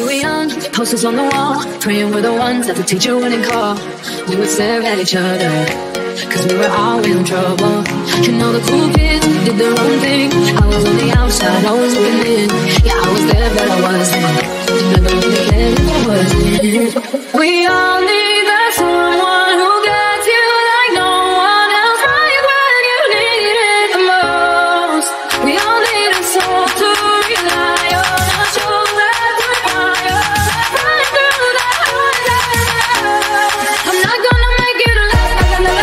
were young, posters on the wall, praying we're the ones that the teacher wouldn't call. We would stare at each other, cause we were all in trouble. You know the cool kids did their own thing. I was on the outside, always looking in. Yeah, I was there, but I wasn't. Never really cared if I wasn't. We all need that someone who gets you like no one else, right when you need it the most. We all need a soul to rely on, a shoulder to cry on, right through the highs and lows. I'm not gonna make it alive. I'm not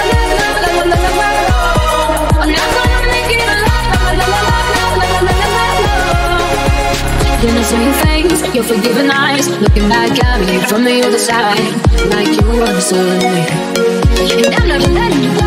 gonna make it alive. Then I saw your face, your forgiving eyes, looking back at me from the other side, like you understood me. And I'm never letting you go.